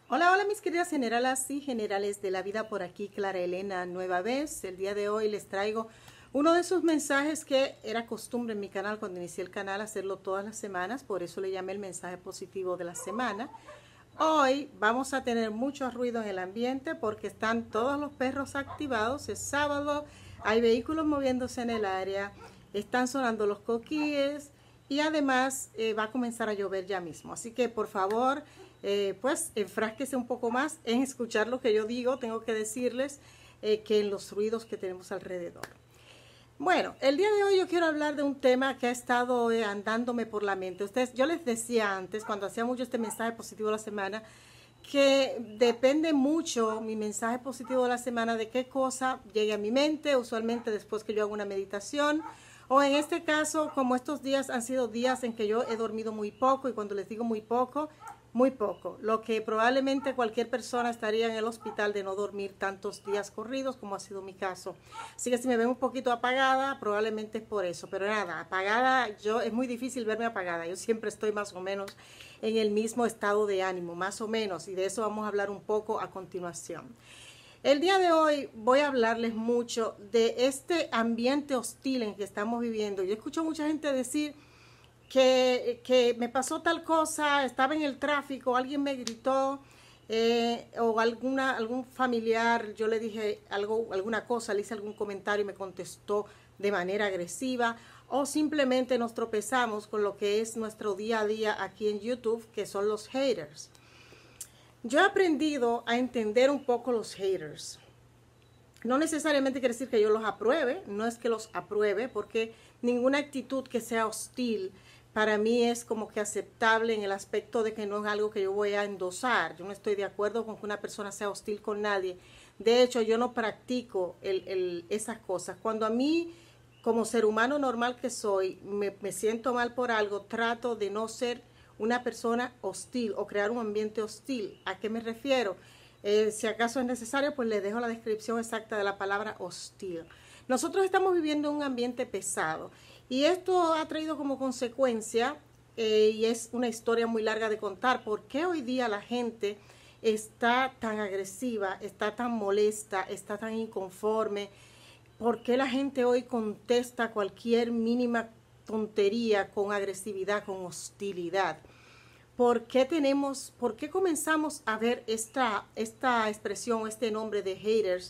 Hola, hola mis queridas generalas y generales de la vida, por aquí Clara Elena nueva vez. El día de hoy les traigo uno de esos mensajes que era costumbre en mi canal cuando inicié el canal hacerlo todas las semanas, por eso le llamé el mensaje positivo de la semana. Hoy vamos a tener mucho ruido en el ambiente porque están todos los perros activados, es sábado, hay vehículos moviéndose en el área, están sonando los coquíes y además va a comenzar a llover ya mismo. Así que por favor, pues enfrásquese un poco más en escuchar lo que yo digo. Tengo que decirles que en los ruidos que tenemos alrededor. Bueno, el día de hoy yo quiero hablar de un tema que ha estado andándome por la mente. Yo les decía antes, cuando hacía mucho este mensaje positivo de la semana, que depende mucho mi mensaje positivo de la semana de qué cosa llegue a mi mente, usualmente después que yo hago una meditación, o en este caso, como estos días han sido días en que yo he dormido muy poco, y cuando les digo muy poco, lo que probablemente cualquier persona estaría en el hospital de no dormir tantos días corridos como ha sido mi caso. Así que si me ven un poquito apagada, probablemente es por eso, pero nada, apagada, es muy difícil verme apagada, yo siempre estoy más o menos en el mismo estado de ánimo, más o menos, y de eso vamos a hablar un poco a continuación. El día de hoy voy a hablarles mucho de este ambiente hostil en que estamos viviendo. Yo escucho mucha gente decir que me pasó tal cosa, estaba en el tráfico, alguien me gritó, o algún familiar, yo le dije alguna cosa, le hice algún comentario y me contestó de manera agresiva, o simplemente nos tropezamos con lo que es nuestro día a día aquí en YouTube, que son los haters. Yo he aprendido a entender un poco los haters. No necesariamente quiere decir que yo los apruebe, no es que los apruebe, porque ninguna actitud que sea hostil para mí es como que aceptable en el aspecto de que no es algo que yo voy a endosar. Yo no estoy de acuerdo con que una persona sea hostil con nadie. De hecho, yo no practico esas cosas. Cuando a mí, como ser humano normal que soy, me siento mal por algo, trato de no ser una persona hostil o crear un ambiente hostil. ¿A qué me refiero? Si acaso es necesario, pues les dejo la descripción exacta de la palabra hostil. Nosotros estamos viviendo un ambiente pesado y esto ha traído como consecuencia, y es una historia muy larga de contar, por qué hoy día la gente está tan agresiva, está tan molesta, está tan inconforme, por qué la gente hoy contesta cualquier mínima tontería con agresividad, con hostilidad. ¿Por qué comenzamos a ver esta expresión, este nombre de haters,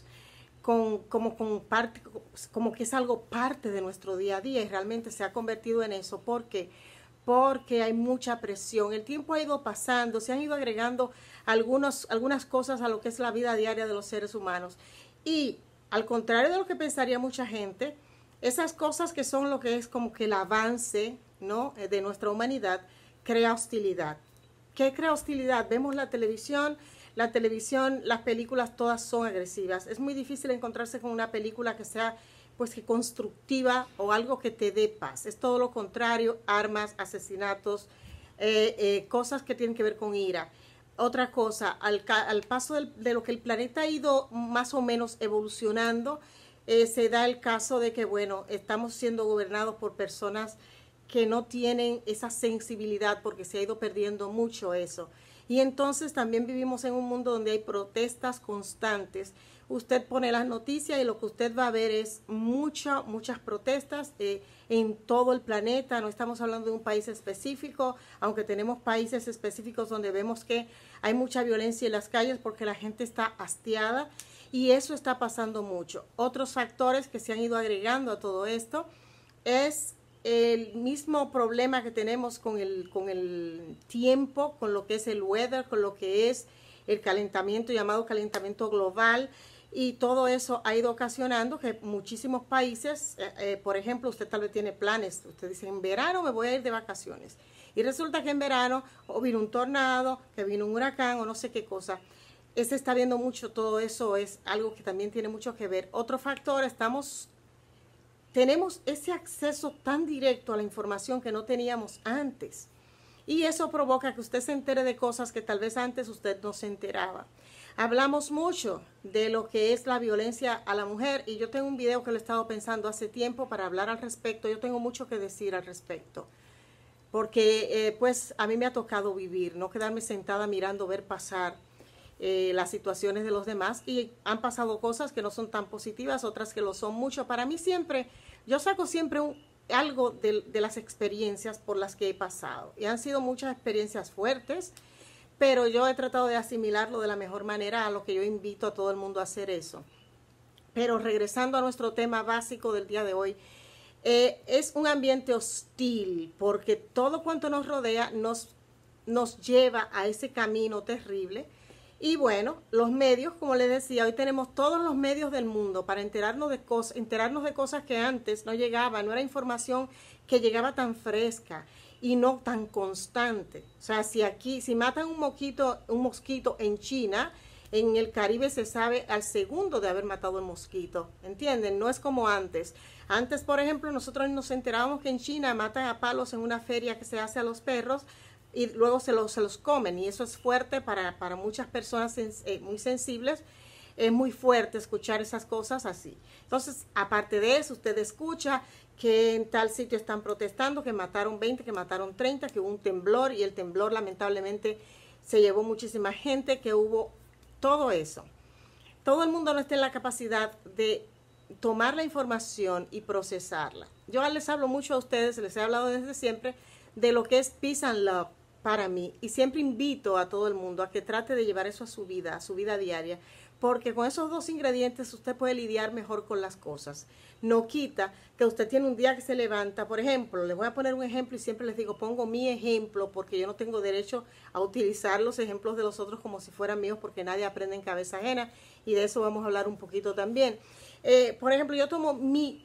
como que es algo parte de nuestro día a día y realmente se ha convertido en eso? ¿Por qué? Porque hay mucha presión. El tiempo ha ido pasando, se han ido agregando algunas cosas a lo que es la vida diaria de los seres humanos. Y al contrario de lo que pensaría mucha gente, esas cosas que son lo que es como que el avance, ¿no?, de nuestra humanidad, crea hostilidad. ¿Qué crea hostilidad? Vemos la televisión, las películas todas son agresivas. Es muy difícil encontrarse con una película que sea pues que constructiva o algo que te dé paz. Es todo lo contrario, armas, asesinatos, cosas que tienen que ver con ira. Otra cosa, al paso de lo que el planeta ha ido más o menos evolucionando, se da el caso de que, bueno, estamos siendo gobernados por personas que no tienen esa sensibilidad porque se ha ido perdiendo mucho eso. Y entonces también vivimos en un mundo donde hay protestas constantes. Usted pone las noticias y lo que usted va a ver es muchas protestas en todo el planeta. No estamos hablando de un país específico, aunque tenemos países específicos donde vemos que hay mucha violencia en las calles porque la gente está hastiada, y eso está pasando mucho. Otros factores que se han ido agregando a todo esto es el mismo problema que tenemos con el tiempo, con lo que es el weather, con lo que es el calentamiento, llamado calentamiento global, y todo eso ha ido ocasionando que muchísimos países, por ejemplo, usted tal vez tiene planes, usted dice, en verano me voy a ir de vacaciones, y resulta que en verano o vino un tornado, que vino un huracán o no sé qué cosa. Se está viendo mucho, todo eso es algo que también tiene mucho que ver. Otro factor, tenemos ese acceso tan directo a la información que no teníamos antes. Y eso provoca que usted se entere de cosas que tal vez antes usted no se enteraba. Hablamos mucho de lo que es la violencia a la mujer, y yo tengo un video que lo he estado pensando hace tiempo para hablar al respecto. Yo tengo mucho que decir al respecto, porque pues a mí me ha tocado vivir, no quedarme sentada mirando ver pasar las situaciones de los demás, y han pasado cosas que no son tan positivas, otras que lo son mucho. Para mí siempre, yo saco siempre algo de las experiencias por las que he pasado, y han sido muchas experiencias fuertes, pero yo he tratado de asimilarlo de la mejor manera, a lo que yo invito a todo el mundo a hacer eso. Pero regresando a nuestro tema básico del día de hoy, es un ambiente hostil, porque todo cuanto nos rodea nos lleva a ese camino terrible. Y bueno, los medios, como les decía, hoy tenemos todos los medios del mundo para enterarnos de cosas que antes no llegaban, no era información que llegaba tan fresca y no tan constante. O sea, si matan un mosquito en China, en el Caribe se sabe al segundo de haber matado el mosquito, ¿entienden? No es como antes. Antes, por ejemplo, nosotros nos enterábamos que en China matan a palos en una feria que se hace a los perros, y luego se los comen, y eso es fuerte para muchas personas muy sensibles. Es muy fuerte escuchar esas cosas así. Entonces, aparte de eso, usted escucha que en tal sitio están protestando, que mataron 20, que mataron 30, que hubo un temblor, y el temblor lamentablemente se llevó muchísima gente, que hubo todo eso. Todo el mundo no está en la capacidad de tomar la información y procesarla. Yo les hablo mucho a ustedes, les he hablado desde siempre, de lo que es peace and love para mí, y siempre invito a todo el mundo a que trate de llevar eso a su vida diaria, porque con esos dos ingredientes usted puede lidiar mejor con las cosas. No quita que usted tiene un día que se levanta, por ejemplo, les voy a poner un ejemplo y siempre les digo, pongo mi ejemplo, porque yo no tengo derecho a utilizar los ejemplos de los otros como si fueran míos, porque nadie aprende en cabeza ajena, y de eso vamos a hablar un poquito también. Por ejemplo, yo tomo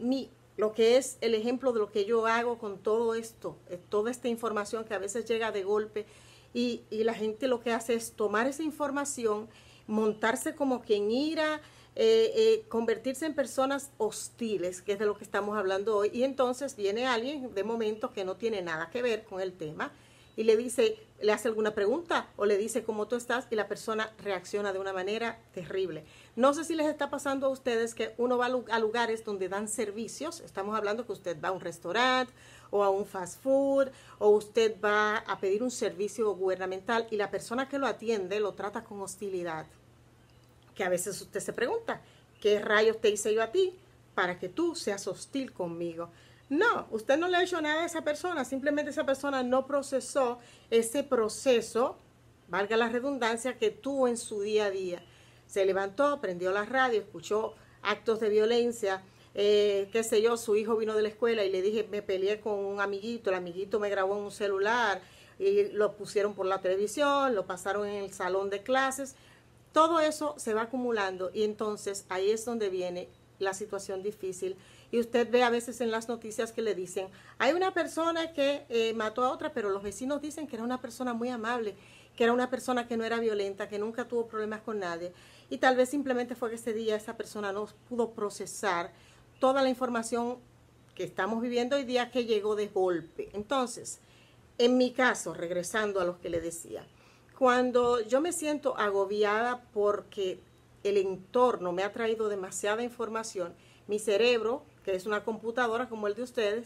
lo que es el ejemplo de lo que yo hago con todo esto, toda esta información que a veces llega de golpe, y la gente lo que hace es tomar esa información, montarse como que en ira, convertirse en personas hostiles, que es de lo que estamos hablando hoy, y entonces viene alguien de momento que no tiene nada que ver con el tema, y le hace alguna pregunta, o le dice cómo tú estás, y la persona reacciona de una manera terrible. No sé si les está pasando a ustedes que uno va a lugares donde dan servicios. Estamos hablando que usted va a un restaurante o a un fast food, o usted va a pedir un servicio gubernamental, y la persona que lo atiende lo trata con hostilidad. Que a veces usted se pregunta, ¿qué rayos te hice yo a ti para que tú seas hostil conmigo? No, usted no le ha hecho nada a esa persona, simplemente esa persona no procesó ese proceso, valga la redundancia, que tuvo en su día a día. Se levantó, prendió la radio, escuchó actos de violencia, qué sé yo, su hijo vino de la escuela y le dije, me peleé con un amiguito, el amiguito me grabó en un celular, y lo pusieron por la televisión, lo pasaron en el salón de clases. Todo eso se va acumulando, y entonces ahí es donde viene la situación difícil. Y usted ve a veces en las noticias que le dicen, hay una persona que mató a otra, pero los vecinos dicen que era una persona muy amable, que era una persona que no era violenta, que nunca tuvo problemas con nadie. Y tal vez simplemente fue que ese día esa persona no pudo procesar toda la información que estamos viviendo hoy día, que llegó de golpe. Entonces, en mi caso, regresando a lo que le decía, cuando yo me siento agobiada porque el entorno me ha traído demasiada información, mi cerebro, que es una computadora como el de ustedes,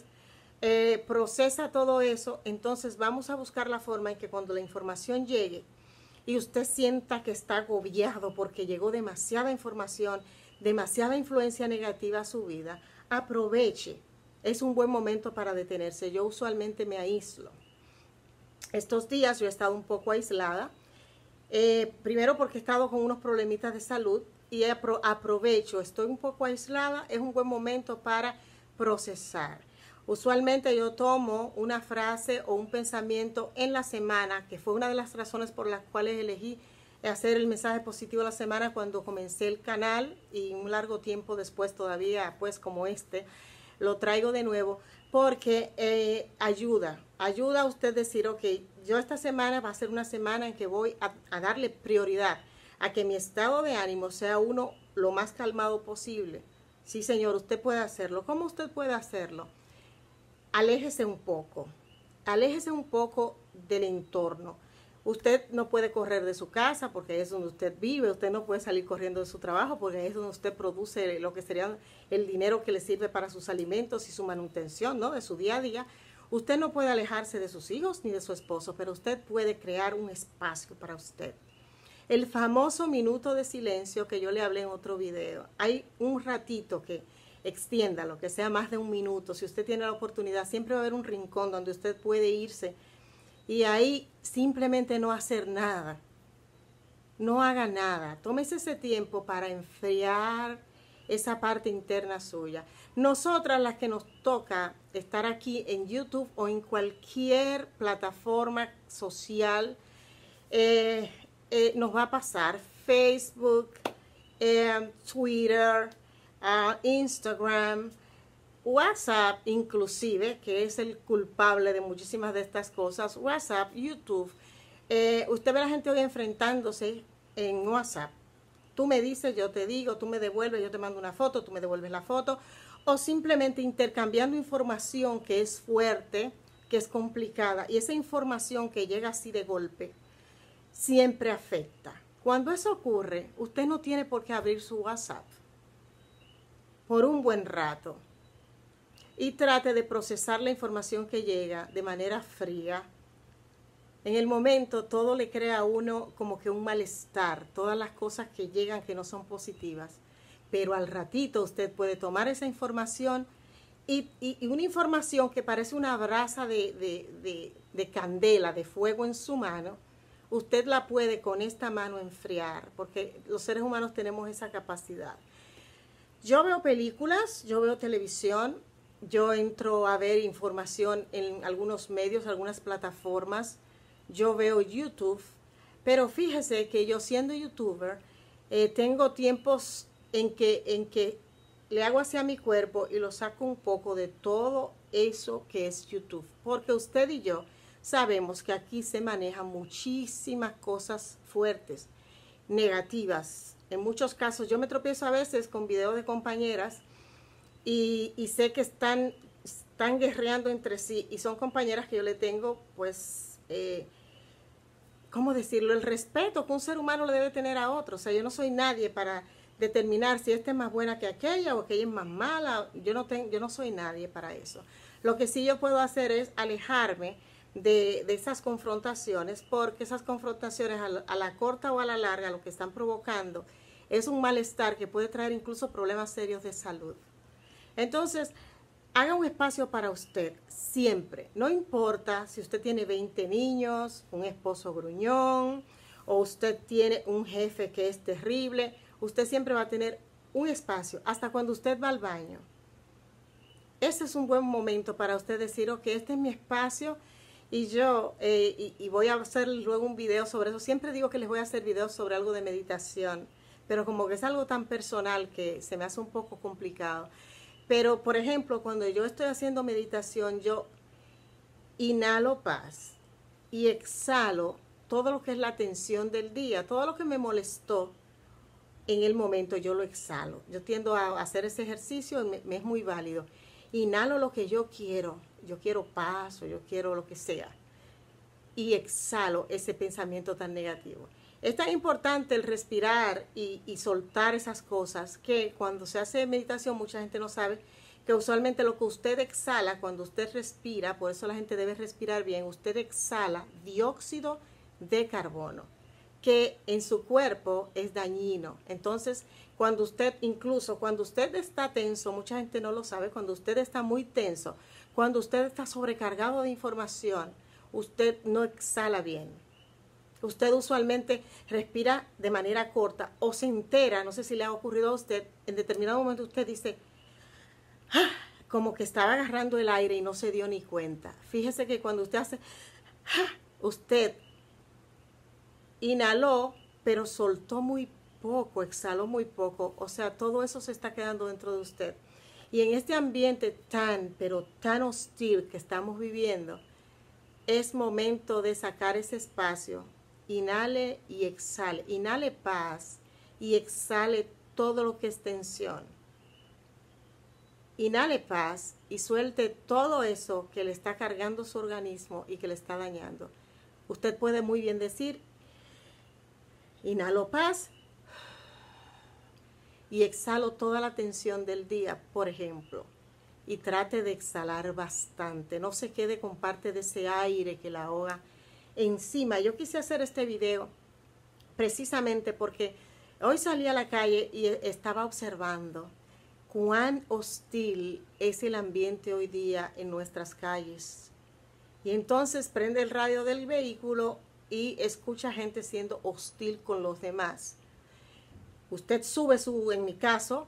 procesa todo eso. Entonces vamos a buscar la forma en que cuando la información llegue y usted sienta que está agobiado porque llegó demasiada información, demasiada influencia negativa a su vida, aproveche. Es un buen momento para detenerse. Yo usualmente me aíslo. Estos días yo he estado un poco aislada, primero porque he estado con unos problemitas de salud, y aprovecho, estoy un poco aislada, es un buen momento para procesar. Usualmente yo tomo una frase o un pensamiento en la semana, que fue una de las razones por las cuales elegí hacer el mensaje positivo de la semana cuando comencé el canal, y un largo tiempo después todavía, pues como lo traigo de nuevo, porque ayuda a usted decir, ok, yo esta semana va a ser una semana en que voy a darle prioridad a que mi estado de ánimo sea lo más calmado posible. Sí, señor, usted puede hacerlo. ¿Cómo usted puede hacerlo? Aléjese un poco del entorno. Usted no puede correr de su casa porque es donde usted vive. Usted no puede salir corriendo de su trabajo porque es donde usted produce lo que sería el dinero que le sirve para sus alimentos y su manutención, ¿no?, de su día a día. Usted no puede alejarse de sus hijos ni de su esposo, pero usted puede crear un espacio para usted. El famoso minuto de silencio que yo le hablé en otro video. Hay un ratito que extienda, lo que sea más de un minuto. Si usted tiene la oportunidad, siempre va a haber un rincón donde usted puede irse y ahí simplemente no hacer nada. No haga nada. Tómese ese tiempo para enfriar esa parte interna suya. Nosotras, las que nos toca estar aquí en YouTube o en cualquier plataforma social, nos va a pasar Facebook, Twitter, Instagram, WhatsApp inclusive, que es el culpable de muchísimas de estas cosas, WhatsApp, YouTube. Usted ve a la gente hoy enfrentándose en WhatsApp. Tú me dices, yo te digo, tú me devuelves, yo te mando una foto, tú me devuelves la foto, o simplemente intercambiando información que es fuerte, que es complicada, y esa información que llega así de golpe, siempre afecta. Cuando eso ocurre, usted no tiene por qué abrir su WhatsApp por un buen rato y trate de procesar la información que llega de manera fría. En el momento todo le crea a uno como que un malestar, todas las cosas que llegan que no son positivas, pero al ratito usted puede tomar esa información y una información que parece una brasa de candela, de fuego en su mano, usted la puede con esta mano enfriar, porque los seres humanos tenemos esa capacidad. Yo veo películas, yo veo televisión, yo entro a ver información en algunos medios, algunas plataformas, yo veo YouTube, pero fíjese que yo siendo youtuber, tengo tiempos en que le hago hacia mi cuerpo y lo saco un poco de todo eso que es YouTube, porque usted y yo sabemos que aquí se manejan muchísimas cosas fuertes, negativas. En muchos casos yo me tropiezo a veces con videos de compañeras y sé que están guerreando entre sí y son compañeras que yo le tengo, pues, ¿cómo decirlo? El respeto que un ser humano le debe tener a otro. O sea, yo no soy nadie para determinar si esta es más buena que aquella o aquella es más mala. Yo no soy nadie para eso. Lo que sí yo puedo hacer es alejarme de esas confrontaciones, porque esas confrontaciones a la corta o a la larga lo que están provocando es un malestar que puede traer incluso problemas serios de salud. Entonces, haga un espacio para usted, siempre. No importa si usted tiene 20 niños, un esposo gruñón, o usted tiene un jefe que es terrible, usted siempre va a tener un espacio, hasta cuando usted va al baño. Ese es un buen momento para usted decir, ok, este es mi espacio y yo, y voy a hacer luego un video sobre eso. Siempre digo que les voy a hacer videos sobre algo de meditación, pero como que es algo tan personal que se me hace un poco complicado. Pero, por ejemplo, cuando yo estoy haciendo meditación, yo inhalo paz y exhalo todo lo que es la tensión del día, todo lo que me molestó en el momento, yo lo exhalo. Yo tiendo a hacer ese ejercicio y me es muy válido. Inhalo lo que yo quiero paz o yo quiero lo que sea. Y exhalo ese pensamiento tan negativo. Es tan importante el respirar y soltar esas cosas que cuando se hace meditación mucha gente no sabe que usualmente lo que usted exhala cuando usted respira, por eso la gente debe respirar bien, usted exhala dióxido de carbono, que en su cuerpo es dañino. Entonces, incluso cuando usted está tenso, mucha gente no lo sabe, cuando usted está muy tenso, cuando usted está sobrecargado de información, usted no exhala bien. Usted usualmente respira de manera corta o se entera, no sé si le ha ocurrido a usted, en determinado momento usted dice, ¡ah!, como que estaba agarrando el aire y no se dio ni cuenta. Fíjese que cuando usted hace, ¡ah!, usted inhaló, pero soltó muy poco, exhaló muy poco. O sea, todo eso se está quedando dentro de usted. Y en este ambiente pero tan hostil que estamos viviendo, es momento de sacar ese espacio. Inhale y exhale. Inhale paz y exhale todo lo que es tensión. Inhale paz y suelte todo eso que le está cargando su organismo y que le está dañando. Usted puede muy bien decir, inhalo paz y exhalo toda la tensión del día, por ejemplo. Y trate de exhalar bastante. No se quede con parte de ese aire que la ahoga encima. Yo quise hacer este video precisamente porque hoy salí a la calle y estaba observando cuán hostil es el ambiente hoy día en nuestras calles. Y entonces prende el radio del vehículo y escucha gente siendo hostil con los demás. Usted sube en mi caso,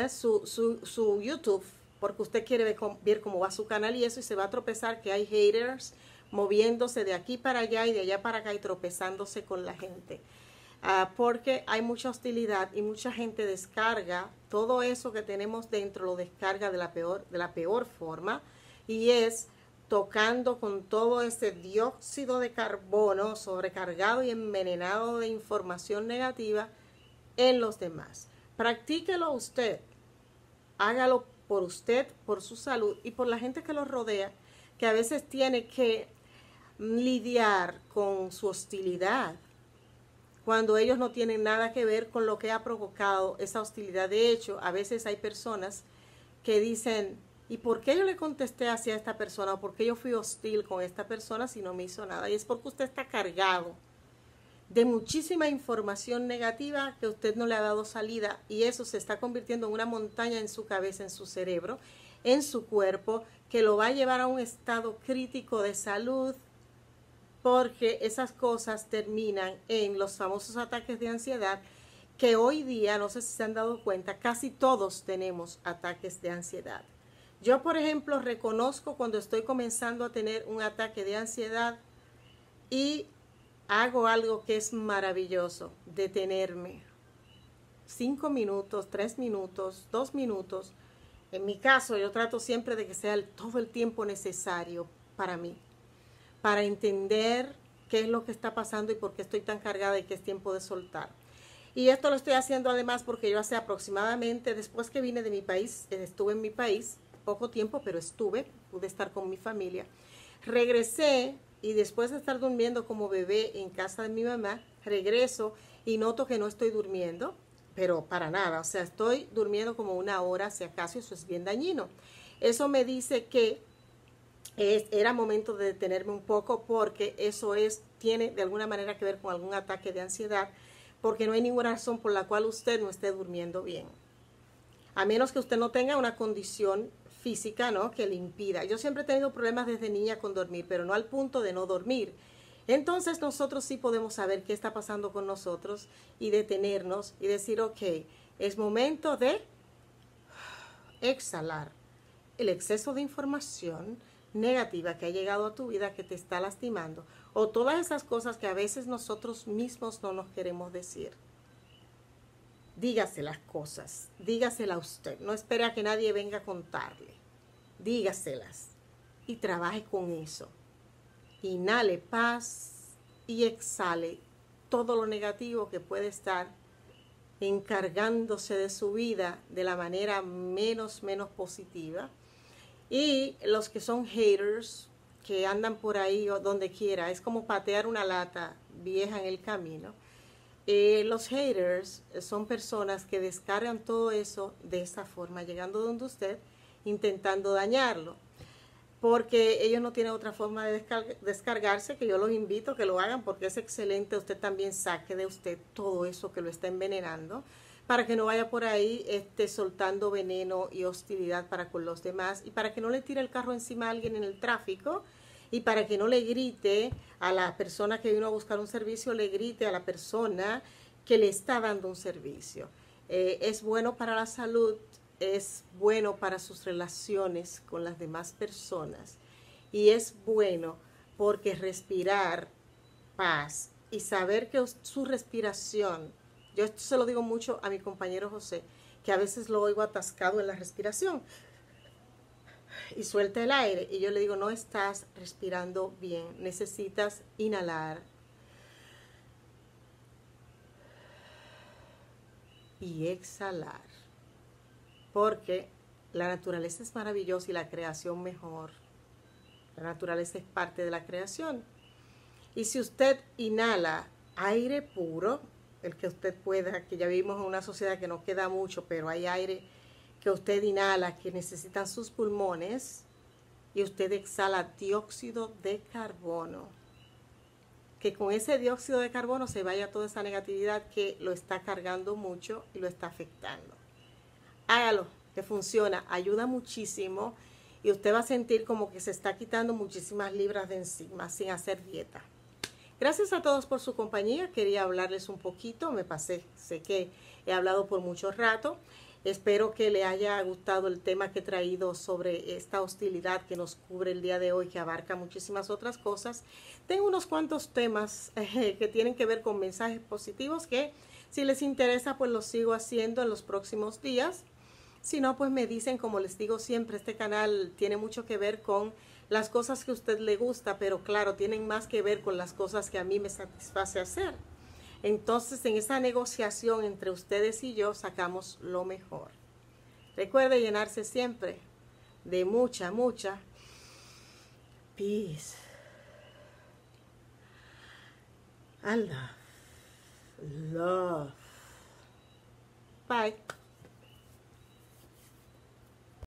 su YouTube, porque usted quiere ver cómo va su canal y eso, y se va a tropezar que hay haters moviéndose de aquí para allá y de allá para acá y tropezándose con la gente. Porque hay mucha hostilidad y mucha gente descarga todo eso que tenemos dentro, lo descarga de la peor forma, y es tocando con todo ese dióxido de carbono sobrecargado y envenenado de información negativa en los demás. Practíquelo usted, hágalo por usted, por su salud y por la gente que lo rodea, que a veces tiene que lidiar con su hostilidad cuando ellos no tienen nada que ver con lo que ha provocado esa hostilidad. De hecho, a veces hay personas que dicen, ¿y por qué yo le contesté hacia esta persona? ¿O por qué yo fui hostil con esta persona si no me hizo nada? Y es porque usted está cargado de muchísima información negativa que usted no le ha dado salida, y eso se está convirtiendo en una montaña en su cabeza, en su cerebro, en su cuerpo, que lo va a llevar a un estado crítico de salud, porque esas cosas terminan en los famosos ataques de ansiedad, que hoy día, no sé si se han dado cuenta, casi todos tenemos ataques de ansiedad. Yo, por ejemplo, reconozco cuando estoy comenzando a tener un ataque de ansiedad y hago algo que es maravilloso: detenerme 5 minutos, 3 minutos, 2 minutos. En mi caso, yo trato siempre de que sea todo el tiempo necesario para mí, para entender qué es lo que está pasando y por qué estoy tan cargada y que es tiempo de soltar. Y esto lo estoy haciendo además porque yo hace aproximadamente, después que vine de mi país, estuve en mi país poco tiempo, pero pude estar con mi familia. Regresé y después de estar durmiendo como bebé en casa de mi mamá, regreso y noto que no estoy durmiendo, pero para nada. O sea, estoy durmiendo como 1 hora, si acaso. Eso es bien dañino. Eso me dice que era momento de detenerme un poco, porque eso tiene de alguna manera que ver con algún ataque de ansiedad, porque no hay ninguna razón por la cual usted no esté durmiendo bien, a menos que usted no tenga una condición física, ¿no?, que le impida. Yo siempre he tenido problemas desde niña con dormir, pero no al punto de no dormir. Entonces nosotros sí podemos saber qué está pasando con nosotros y detenernos y decir, ok, es momento de exhalar el exceso de información negativa que ha llegado a tu vida, que te está lastimando, o todas esas cosas que a veces nosotros mismos no nos queremos decir. Dígase las cosas, dígasela a usted, no espere a que nadie venga a contarle, dígaselas y trabaje con eso. Inhale paz y exhale todo lo negativo que puede estar encargándose de su vida de la manera menos positiva. Y los que son haters, que andan por ahí o donde quiera, es como patear una lata vieja en el camino. Los haters son personas que descargan todo eso de esa forma, llegando donde usted, intentando dañarlo, porque ellos no tienen otra forma de descargarse, que yo los invito a que lo hagan, porque es excelente. Usted también saque de usted todo eso que lo está envenenando, para que no vaya por ahí soltando veneno y hostilidad para con los demás, y para que no le tire el carro encima a alguien en el tráfico, y para que no le grite a la persona que vino a buscar un servicio, le grite a la persona que le está dando un servicio. Es bueno para la salud, es bueno para sus relaciones con las demás personas, y es bueno porque respirar paz y saber que su respiración, yo esto se lo digo mucho a mi compañero José, que a veces lo oigo atascado en la respiración y suelta el aire, y yo le digo, no estás respirando bien, necesitas inhalar y exhalar, porque la naturaleza es maravillosa y la creación mejor. La naturaleza es parte de la creación, y si usted inhala aire puro, el que usted pueda, que ya vivimos en una sociedad que no queda mucho, pero hay aire que usted inhala, que necesitan sus pulmones, y usted exhala dióxido de carbono. que con ese dióxido de carbono se vaya toda esa negatividad que lo está cargando mucho y lo está afectando. Hágalo, que funciona, ayuda muchísimo y usted va a sentir como que se está quitando muchísimas libras de encima sin hacer dieta. Gracias a todos por su compañía. Quería hablarles un poquito, me pasé, sé que he hablado por mucho rato. Espero que le haya gustado el tema que he traído sobre esta hostilidad que nos cubre el día de hoy, que abarca muchísimas otras cosas. Tengo unos cuantos temas que tienen que ver con mensajes positivos que si les interesa pues los sigo haciendo en los próximos días. Si no, pues me dicen, como les digo siempre, este canal tiene mucho que ver con las cosas que a usted le gusta, pero claro, tienen más que ver con las cosas que a mí me satisface hacer. Entonces, en esa negociación entre ustedes y yo, sacamos lo mejor. Recuerde llenarse siempre de mucha, mucha peace. I love. Bye.